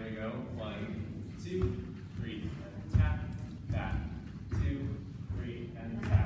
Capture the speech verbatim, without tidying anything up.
we go. One, two, three, and tap, back, two, three, and tap.